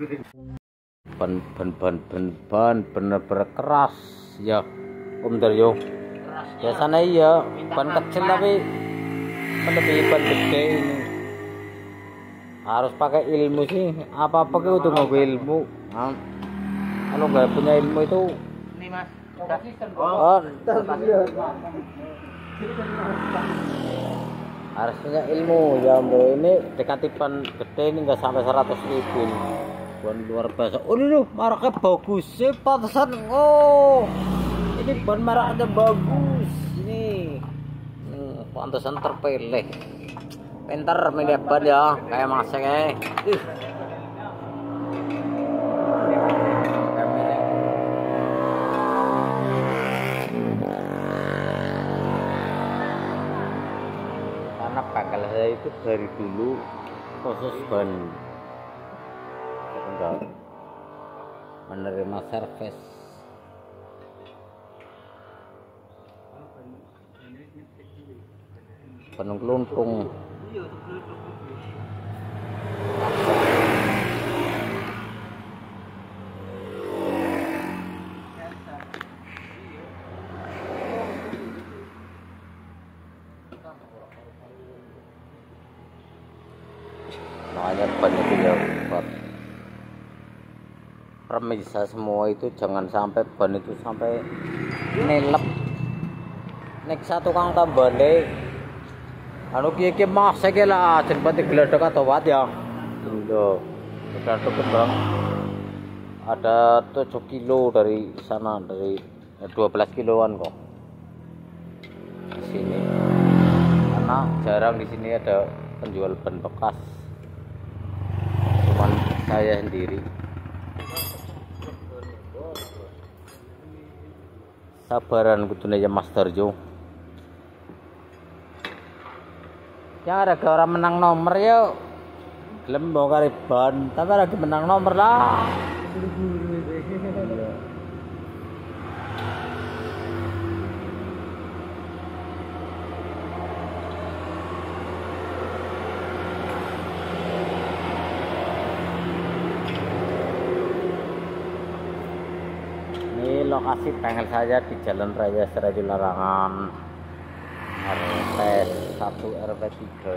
ban bener-bener keras ya Om Daryo. Biasanya iya ban kecil tapi melebihi ban gede ini. Harus pakai ilmu sih, apa-apa itu nggak ilmu. Kalau nggak punya ilmu itu ini Mas. Harus punya ilmu ya Om. Ini dekati ban gede ini nggak sampai 100.000 ini. Ban luar biasa. Oh ini maraknya bagus sih, pantesan. Oh ini ban maraknya bagus ini. Pantesan terpilih. Pinter milih ban ya, kayak masek karena bengkel saya itu dari dulu khusus ban, enggak menerima servis. Penuh keluntung. Makanya banyak ya buat remisa semua itu, jangan sampai ban itu sampai nelep. Nek satu kang tambane anu kiye masake lah jen pati gledek atau wat ya. Lho, gledek Bang. Ada 7 kilo dari sana, dari 12 kiloan kok. Di sini. Karena jarang di sini ada penjual ban bekas. Cuman saya sendiri. Sabaran kudune ya Mas Darjo. Yang ada orang menang nomor ya gelem bongkar ban, tapi lagi menang nomor lah. Ini lokasi bengkel saya di Jalan Raya Serayu Larangan, RT 1 RW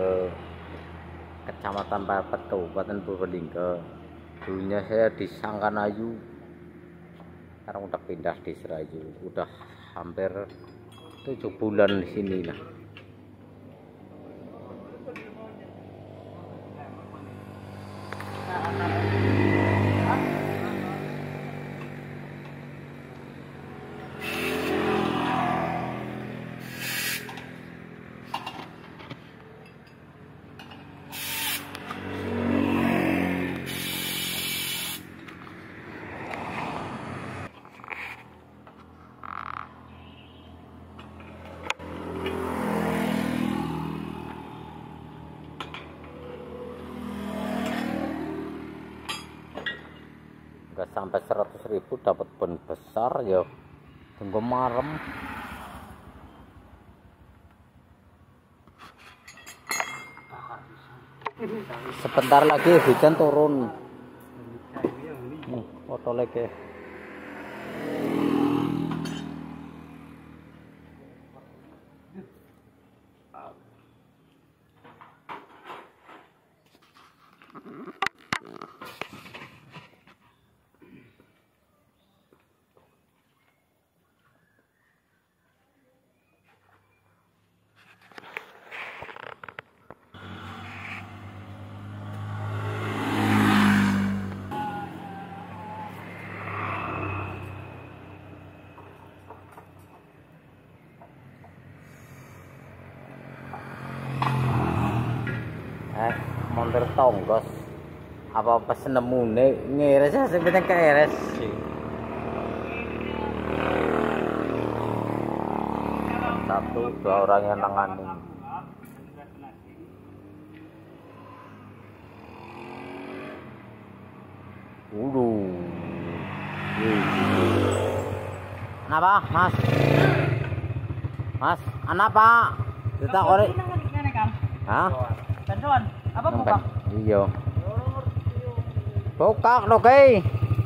3 Kecamatan Pepet, Kabupaten Purbalingga. Dulunya saya di Sangkanayu, sekarang udah pindah di Serayu, udah hampir 7 bulan di sini lah. Nggak sampai 100.000 dapat ban besar ya, tunggu marem. Sebentar lagi hujan turun. Foto lagi. Montir tonggos apa senemune ngeres ya sebenarnya keres sih. Satu dua orang yang nangani. Kenapa Mas? Mas, kenapa? Kita korek. Hah? Bantuan apa buka? Iya. Bokak no kay.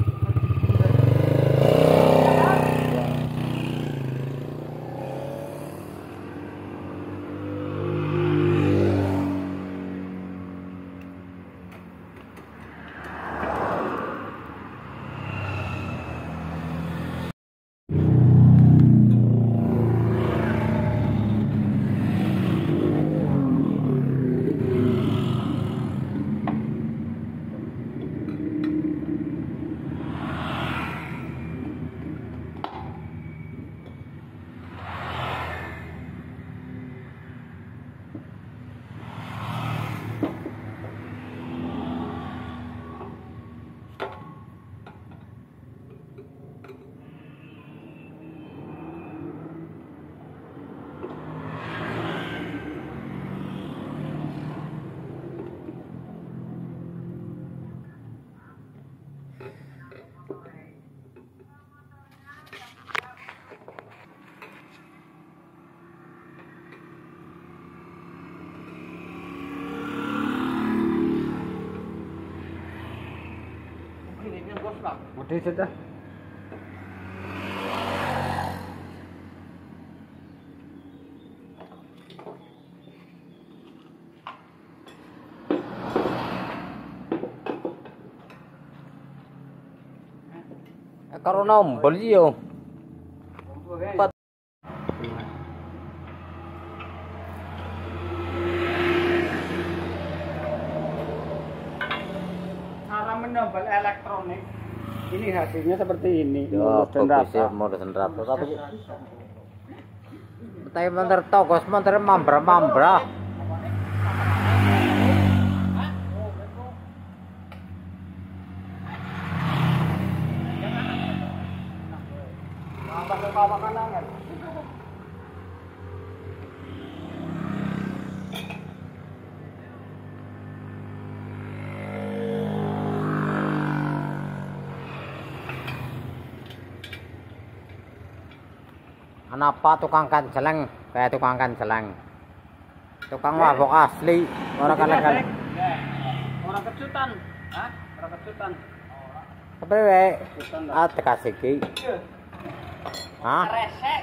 Udah sudah. Karo nombol yo. Cara menambal elektronik ini hasilnya seperti ini. Ya, bagusnya modus dan rata. Tapi menter togos menter mambra. Kenapa tukang kanceleng kayak tukang kanceleng? Tukang mabok asli, orang kaleng-kaleng. Orang kejutan. Hah? Orang kejutan. Apa wae? Ah tekasih iki. Hah? Resek.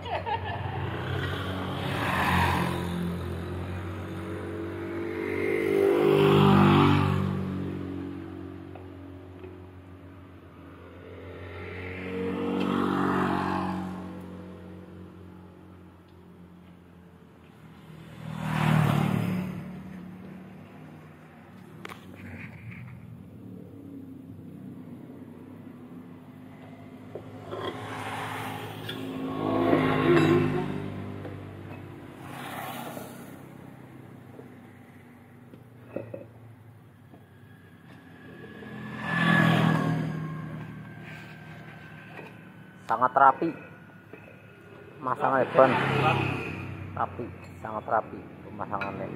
Sangat rapi. Pemasangan ban. Rapi, sangat rapi pemasangannya.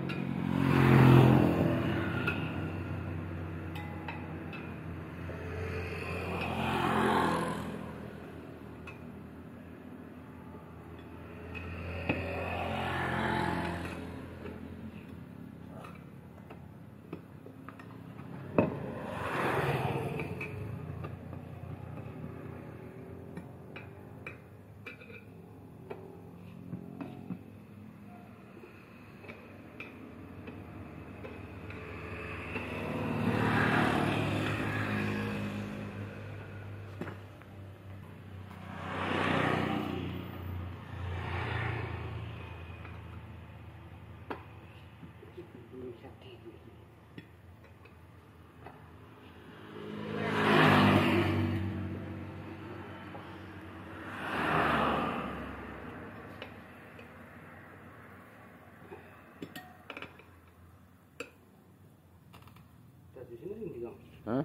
Hah?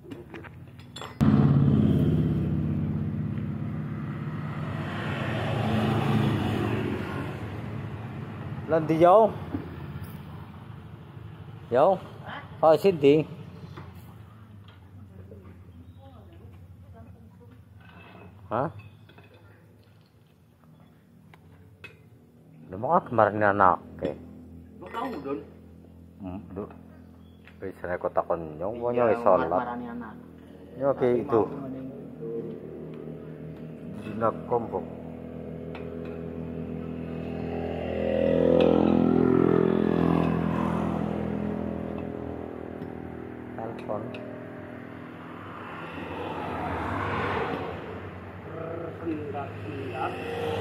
Lên đi vô. Vô. Thôi xin tiền. Hah? Udah mau kemarin anak. Oke. Lo tahu, Don? Dulu. Biasanya kok takon nyong, nyong sholat. Marani anak. Nyong kayak itu. Jinak kompok. Telepon. Sendak-sendak.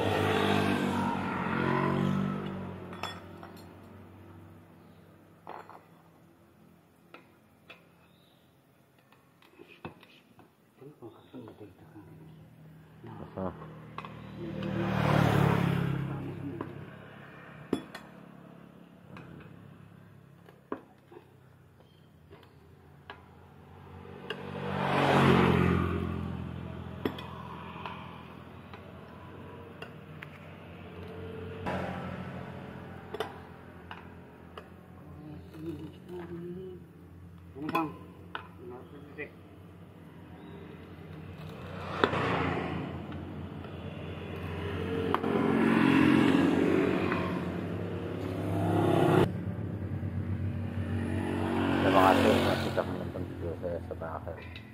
Ini bang, Terima kasih sudah menonton video saya sampai akhir.